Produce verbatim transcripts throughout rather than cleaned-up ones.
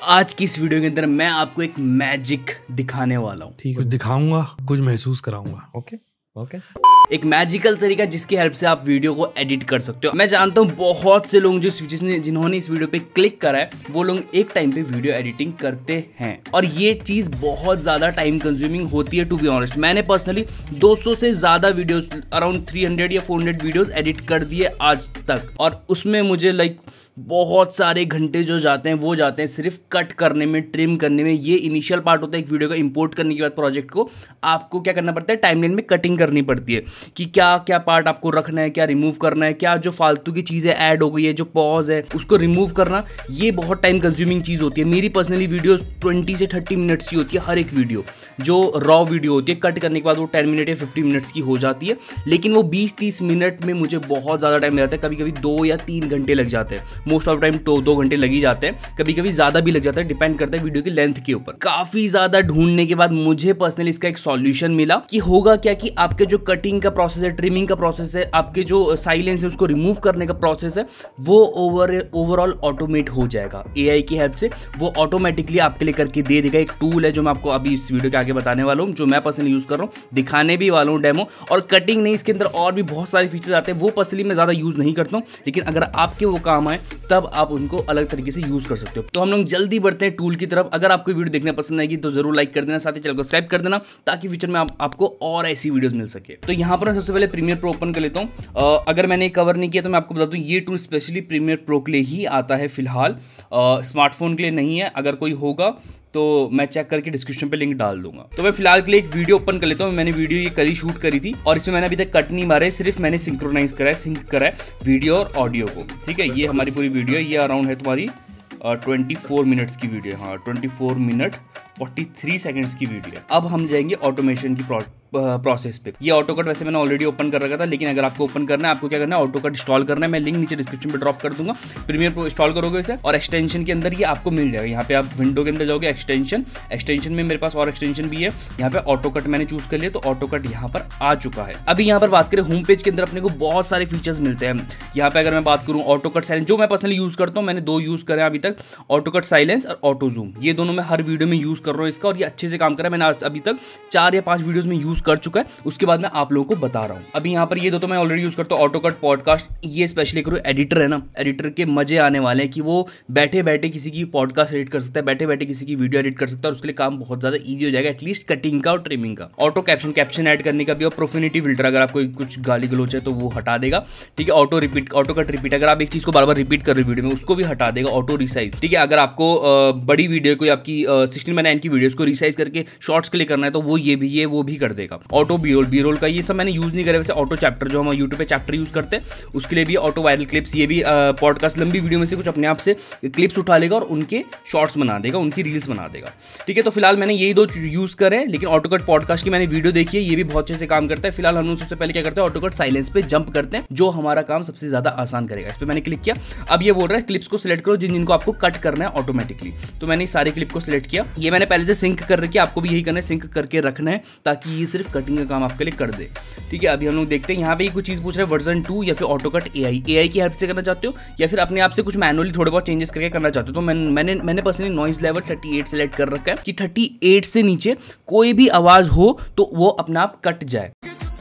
आज की इस वीडियो के अंदर मैं आपको एक मैजिक दिखाने वाला हूँ। ठीक है, कुछ दिखाऊंगा, कुछ महसूस कराऊंगा। ओके ओके एक मैजिकल तरीका जिसकी हेल्प से आप वीडियो को एडिट कर सकते हो। मैं जानता हूँ बहुत से लोग जो जिसने जिन्होंने इस वीडियो पे क्लिक करा है वो लोग एक टाइम पे वीडियो एडिटिंग करते हैं और ये चीज बहुत ज्यादा टाइम कंज्यूमिंग होती है। टू बी ऑनेस्ट, मैंने पर्सनली दो सौ से ज्यादा वीडियोस, अराउंड तीन सौ या चार सौ वीडियोस एडिट कर दिए आज तक, और उसमें मुझे लाइक बहुत सारे घंटे जो जाते हैं वो जाते हैं सिर्फ कट करने में, ट्रिम करने में। ये इनिशियल पार्ट होता है एक वीडियो का। इंपोर्ट करने के बाद प्रोजेक्ट को आपको क्या करना पड़ता है, टाइमलाइन में कटिंग करनी पड़ती है कि क्या क्या पार्ट आपको रखना है, क्या रिमूव करना है, क्या जो फालतू की चीज़ें ऐड हो गई है, जो पॉज है उसको रिमूव करना। ये बहुत टाइम कंज्यूमिंग चीज़ होती है। मेरी पर्सनली वीडियो ट्वेंटी से थर्टी मिनट्स की होती है हर एक वीडियो। जो रॉ वीडियो होती है कट करने के बाद वो टेन मिनट या फिफ्टी मिनट्स की हो जाती है, लेकिन वो बीस तीस मिनट में मुझे बहुत ज़्यादा टाइम लग जाता है। कभी कभी दो या तीन घंटे लग जाते हैं। मोस्ट ऑफ टाइम तो दो घंटे लग ही जाते हैं, कभी कभी ज़्यादा भी लग जाता है, डिपेंड करता है वीडियो की लेंथ के ऊपर। काफ़ी ज़्यादा ढूंढने के बाद मुझे पर्सनली इसका एक सॉल्यूशन मिला कि होगा क्या कि आपके जो कटिंग का प्रोसेस है, ट्रिमिंग का प्रोसेस है, आपके जो साइलेंस है उसको रिमूव करने का प्रोसेस है, वो ओवर ओवरऑल ऑटोमेट हो जाएगा एआई की हेल्प से। वो ऑटोमेटिकली आपके लिए करके दे देगा। एक टूल है जो मैं आपको अभी इस वीडियो के आगे बताने वाला हूँ, जो मैं पर्सनली यूज़ कर रहा हूँ, दिखाने भी वाला हूँ डेमो। और कटिंग नहीं, इसके अंदर और भी बहुत सारे फीचर्स आते हैं, वो पर्सनली मैं ज़्यादा यूज़ नहीं करता हूँ, लेकिन अगर आपके वो काम आए तब आप उनको अलग तरीके से यूज़ कर सकते हो। तो हम लोग जल्दी बढ़ते हैं टूल की तरफ। अगर आपको वीडियो देखना पसंद आएगी तो जरूर लाइक कर देना, साथ ही चैनल को सब्सक्राइब कर देना ताकि फ्यूचर में आप, आपको और ऐसी वीडियोस मिल सके। तो यहाँ पर मैं सबसे पहले प्रीमियर प्रो ओपन कर लेता हूँ। अगर मैंने कवर नहीं किया तो मैं आपको बता दूँ, ये टूल स्पेशली प्रीमियर प्रो के लिए ही आता है फिलहाल, स्मार्टफोन के लिए नहीं है। अगर कोई होगा तो मैं चेक करके डिस्क्रिप्शन पे लिंक डाल दूंगा। तो मैं फिलहाल के लिए एक वीडियो ओपन कर लेता हूँ। मैंने वीडियो ये कल ही शूट करी थी और इसमें मैंने अभी तक कट नहीं मारे, सिर्फ मैंने सिंक्रोनाइज करा है, सिंक करा है वीडियो और ऑडियो को। ठीक है, ये हमारी पूरी वीडियो है। ये अराउंड है तुम्हारी ट्वेंटी फोर मिनट्स की वीडियो। हाँ, twenty four minute forty three seconds की वीडियो है। अब हम जाएंगे ऑटोमेशन की प्रोसेस पे। ये ऑटो कट वैसे मैंने ऑलरेडी ओपन कर रखा था, लेकिन अगर आपको ओपन करना है, आपको क्या करना है, ऑटो कट इंस्टॉल करना है। मैं लिंक नीचे डिस्क्रिप्शन पे ड्रॉप कर दूंगा। प्रीमियर प्रो इंस्टॉल करोगे इसे और एक्सटेंशन के अंदर ये आपको मिल जाएगा। यहाँ पे आप विंडो के अंदर जाओगे, एक्सटेंशन, एक्सटेंशन में मेरे पास और एक्सटेंशन भी है। यहाँ पे ऑटो कट मैंने चूज कर लिया, तो ऑटो कट यहाँ पर आ चुका है। अभी यहाँ पर बात करें होम पेज के अंदर अपने को बहुत सारे फीचर्स मिलते हैं। यहाँ पे अगर मैं बात करूँ ऑटो कट साइलेंस, जो मैं पर्सनली यूज करता हूँ, मैंने दो यूज करे अभी तक, ऑटो कट साइलेंस और ऑटो जूम। ये दोनों मैं हर वीडियो में यूज कर रहा हूँ इसका, और ये अच्छे से काम कर रहा है। मैंने अभी तक चार या पांच वीडियोस में यूज कर चुका है, उसके बाद मैं आप लोगों को बता रहा हूं। अभी यहाँ पर ये दो तो मैं ऑलरेडी यूज करता हूँ, ऑटो कट, पॉडकास्ट। ये स्पेशली करो एडिटर है ना, एडिटर के मजे आने वाले हैं कि वो बैठे बैठे किसी की पॉडकास्ट एडिट कर सकता है, बैठे बैठे किसी की वीडियो एडिट कर सकता है, और उसके लिए काम बहुत ज्यादा ईजी हो जाएगा, एटलीस्ट कटिंग का और ट्रिमिंग का। ऑटो कैप्शन, कैप्शन ऐड करने का भी, और प्रोफेनिटी फिल्टर, अगर आपको कुछ गाली गलोच है तो वो हटा देगा। ठीक है, auto repeat, auto cut repeat, अगर आप एक चीज को बार बार रिपीट कर रहे हो वीडियो में, उसको भी हटा देगा। ऑटो रिसाइज, ठीक है, अगर आपको बड़ी वीडियो को, आपकी सिक्सटीन बाय नाइन की वीडियोस को रिसाइज करके शॉर्ट्स के लिए करना है तो वो ये भी ये वो भी कर देगा। Auto B roll, B roll का ये सब मैंने यूज नहीं करे। वैसे ऑटो चैप्टर जो हम यूट्यूब पे चैप्टर यूज करते हैं उसके लिए भी, ऑटो वायरल क्लिप्स, ये भी पॉडकास्ट लंबी वीडियो में से कुछ अपने आप से क्लिप्स उठा लेगा और उनके शॉर्ट्स बना देगा, उनकी रील्स बना देगा। ठीक है, तो फिलहाल मैंने यही दो यूज करे, लेकिन ऑटो कट पॉडकास्ट की मैंने वीडियो देखी है, ये भी बहुत अच्छे से काम करता है। फिलहाल हम लोग सबसे पहले क्या करते हैं, ऑटो कट साइलेंस पे जंप करते हैं, जो हमारा काम सबसे ज्यादा आसान करेगा। इस पर मैंने क्लिक किया। अब ये बोल रहा है क्लिप्स को सिलेक्ट करो जिन जिनको आपको कट करना है ऑटोमेटिकली। तो मैंने सारे क्लिप को सिलेक्ट किया। ये मैंने पहले से सिंक कर रखी है, आपको भी यही करना है, सिंक करके रखना है ताकि ये सिर्फ कटिंग का काम आपके लिए कर दे। ठीक है, अभी हम लोग देखते हैं। यहाँ पे कुछ चीज़ पूछ रहे हैं, वर्जन टू या फिर ऑटो कट एआई, एआई की हेल्प से करना चाहते हो या फिर अपने आप से कुछ मैनुअली थोड़े बहुत चेंजेस करके करना चाहते हो। तो मैं, मैंने मैंने personally noise level thirty eight select कर रखा है कि थर्टी एट से नीचे कोई भी आवाज़ हो तो वो अपने आप कट जाए।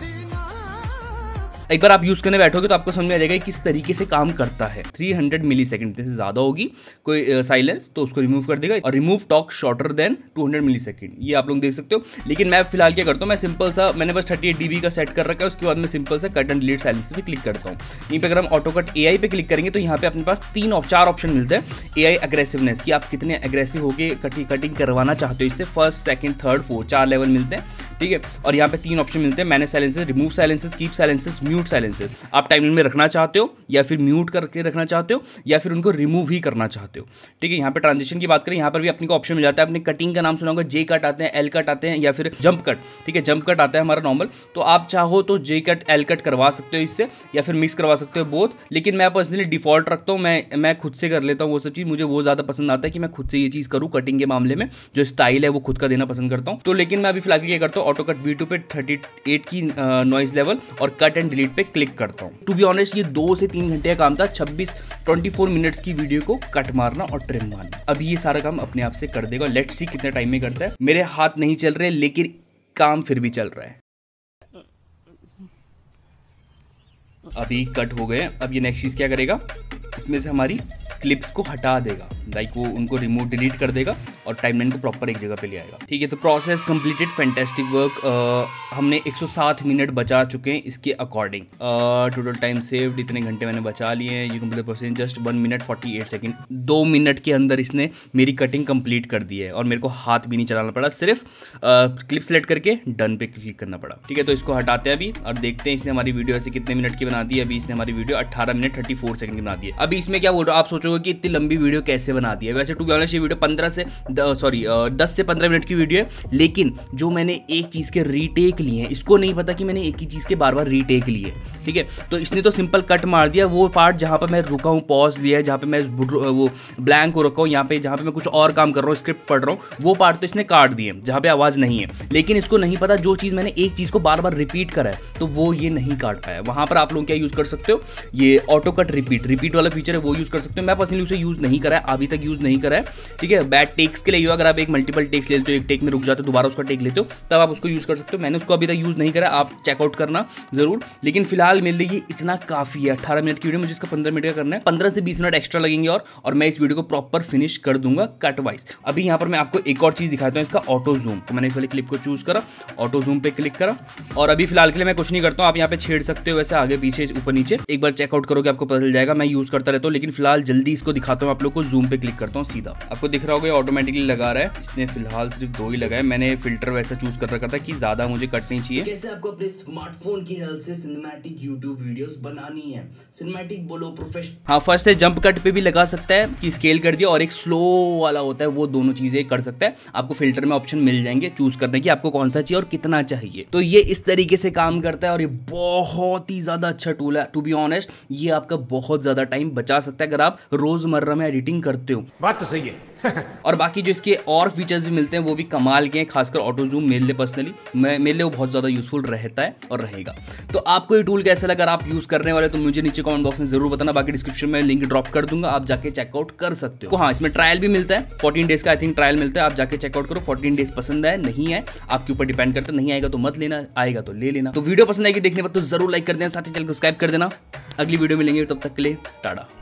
एक बार आप यूज करने बैठोगे तो आपको समझ में आ जाएगा किस तरीके से काम करता है। थ्री हंड्रेड मिली सेकेंड से ज्यादा होगी कोई साइलेंस uh, तो उसको रिमूव कर देगा, और remove talk shorter than two hundred millisecond, ये आप लोग देख सकते हो। लेकिन मैं फिलहाल क्या करता हूँ, मैं सिंपल सा, मैंने बस थर्टी एट डीबी का सेट कर रखा है, उसके बाद मैं सिंपल सा कट एंड डिलीट साइलेंस पे क्लिक करता हूँ। यहीं पे अगर हम ऑटो कट एआई पे क्लिक करेंगे तो यहाँ पे अपने पास तीन और चार ऑप्शन मिलते हैं। एआई अग्रेसिवनेस, कि आप कितने अग्रेसिव होकर कटिंग कटिंग करवाना चाहते हो, इससे फर्स्ट, सेकंड, थर्ड, फोर्थ, चार लेवल मिलते हैं। ठीक है, और यहाँ पे तीन ऑप्शन मिलते हैं, manage silences, remove silences, keep silences, mute silences. आप टाइमलाइन में रखना चाहते हो या फिर म्यूट करके रखना चाहते हो या फिर उनको रिमूव ही करना चाहते हो। ठीक है, यहाँ पे ट्रांजिशन की बात करें, यहाँ पर भी अपने को ऑप्शन मिल जाता है। अपने कटिंग का नाम सुना होगा, जे कट आते हैं, एल कट आते हैं या फिर जंप कट। ठीक है, जंप कट आता है हमारा नॉर्मल, तो आप चाहो तो जे कट, एल कट करवा सकते हो इससे, या फिर मिक्स करवा सकते हो बोथ। लेकिन मैं पर्सनली डिफॉल्ट रखता हूँ, मैं मैं खुद से कर लेता हूँ वो सब चीज़। मुझे वो ज़्यादा पसंद आता है कि मैं खुद से ये चीज़ करूँ, कटिंग के मामले में जो स्टाइल है वो खुद का देना पसंद करता हूँ। तो लेकिन मैं अभी फिलहाल क्या करता हूँ, ऑटो कट वी टू पे थर्टी एट की नॉइज लेवल और कट एंड डिलीट पे क्लिक करता हूँ। टू बी ऑनेस्ट ये दो से तीन घंटे का काम था, छब्बीस ट्वेंटी फोर मिनट्स की वीडियो को कट मारना और ट्रिम मारना। अभी ये सारा काम अपने आप से कर देगा। लेट्स सी कितने टाइम में करता है। मेरे हाथ नहीं चल रहे लेकिन काम फिर भी चल रहा है। अभी कट हो गए। अब ये नेक्स्ट चीज़ क्या करेगा, इसमें से हमारी क्लिप्स को हटा देगा, लाइक वो उनको रिमूव डिलीट कर देगा और टाइमलाइन को प्रॉपर एक जगह पे ले आएगा। ठीक है, तो प्रोसेस कंप्लीटेड, फैंटास्टिक वर्क। हमने एक सौ सात मिनट बचा चुके हैं इसके अकॉर्डिंग। टोटल टाइम सेव्ड इतने घंटे मैंने बचा लिए हैं। You complete process just one minute forty eight second. दो मिनट के अंदर इसने मेरी कटिंग कंप्लीट कर दी है और मेरे को हाथ भी नहीं चलाना पड़ा, सिर्फ क्लिप सेलेक्ट करके डन पे क्लिक करना पड़ा। ठीक है, तो इसको हटाते हैं अभी और देखते हैं इसने हमारी वीडियो ऐसे कितने मिनट की बना दी है। अभी इसने हमारी वीडियो अट्ठारह मिनट थर्टी फोर सेकंड की बना दी है। अभी इसमें क्या बोल रहा हूँ, आप सोचोगे कि इतनी लंबी वीडियो कैसे बना दी है। वैसे टू बी ऑनेस्ट ये वीडियो पंद्रह से सॉरी दस से पंद्रह मिनट की वीडियो है, लेकिन जो मैंने एक चीज़ के रीटेक लिए हैं, इसको नहीं पता कि मैंने एक ही चीज़ के बार बार रीटेक लिए। ठीक है, तो इसने तो सिंपल कट मार दिया। वो पार्ट जहाँ पर मैं रुका हूँ, पॉज लिया है, जहाँ पे मैं वो ब्लैंक को रखा हूँ, यहाँ पे जहाँ पे मैं कुछ और काम कर रहा हूँ, स्क्रिप्ट पढ़ रहा हूँ, वो पार्ट तो इसने काट दिए जहाँ पे आवाज़ नहीं है। लेकिन इसको नहीं पता जो चीज़ मैंने एक चीज़ को बार बार रिपीट करा है, तो वो ये नहीं काट पाया। वहाँ पर आप लोग क्या यूज़ कर सकते हो, ये ऑटो कट रिपीट रिपीट वाला फीचर है, वो यूज़ कर सकते हो। मैं पर्सनली उसे यूज़ नहीं करा है, अभी तक यूज़ नहीं करा है। ठीक है, बैड टेक्स के लिए अगर आप एक मल्टीपल टेक्स लेते हो, एक टेक में रुक जाते हो, दोबारा उसका टेक लेते हो, तब आप उसको यूज़ कर सकते हो। मैंने उसको अभी तक यूज़ नहीं करा, आप चेकआउट करना जरूर। लेकिन फिलहाल मेरे लिए इतना काफ़ी है। अठारह मिनट की वीडियो, मुझे इसका पंद्रह मिनट का करना है। पंद्रह से बीस मिनट एक्स्ट्रा लगेंगे और और मैं इस वीडियो को प्रॉपर फिनिश कर दूंगा कट वाइज। अभी यहाँ पर मैं आपको एक और चीज़ दिखाता हूँ, इसका ऑटो जूम। तो मैंने इस वाली क्लिप को चूज करा, ऑटो जूम पे क्लिक करा और अभी फिलहाल के लिए मैं कुछ नहीं करता हूँ। आप यहाँ पे छेड़ सकते हो, वैसे आगे पीछे ऊपर नीचे, एक बार चेकआउट करोगे आपको पता चल जाएगा। मैं यूज़ करता रहता हूँ, लेकिन फिलहाल जल्दी इसको दिखाता हूँ आप लोग को। जूम पे क्लिक करता हूँ सीधा, आपको दिख रहा होगा ऑटोमेटिकली लगा रहा है। इसने फिलहाल सिर्फ दो ही लगाए। मैंने फिल्टर वैसा चूज कर रखा था कि ज्यादा मुझे कट नहीं चाहिए। कैसे आपको अपने स्मार्टफोन की हेल्प से सिनेमैटिक यूट्यूब वीडियोस बनानी है, सिनेमैटिक बोलो प्रोफेशनल। हाँ, फर्स्ट से जंप कट पे भी लगा सकता है कि स्केल कर दिया, और एक स्लो वाला होता है, वो दोनों चीजें कर सकता है। आपको फिल्टर में ऑप्शन मिल जाएंगे चूज करने की आपको कौन सा चाहिए और कितना चाहिए। तो ये इस तरीके से काम करता है और ये बहुत ही ज्यादा अच्छा टूल है। टू बी ऑनेस्ट ये आपका बहुत ज्यादा टाइम बचा सकता है अगर आप रोजमर्रा में एडिटिंग करते हो। बात तो सही है। और बाकी जो इसके और फीचर्स भी मिलते हैं वो भी कमाल के हैं, खासकर ऑटो जूम मेरे लिए पर्सनली मैं मेरे लिए वो बहुत ज़्यादा यूजफुल रहता है और रहेगा। तो आपको ये टूल कैसा लगा, अगर आप यूज़ करने वाले तो मुझे नीचे कमेंट बॉक्स में जरूर बताना। बाकी डिस्क्रिप्शन में लिंक ड्रॉप कर दूंगा, आप जाके चेकआउट कर सकते हो। हाँ, इसमें ट्रायल भी मिलता है, फोर्टीन डेज का आई थिंक ट्रायल मिलता है, आप जाके चेकआउट करो। फोर्टीन डेज पसंद आए नहीं आए आपके ऊपर डिपेंड करता है, नहीं आएगा तो मत लेना, आएगा तो ले लेना। तो वीडियो पसंद आएगी देखने पर तो जरूर लाइक कर देना, साथ ही चैनल को सब्सक्राइब कर देना। अगली वीडियो मिलेंगे, तब तक के लिए टाटा।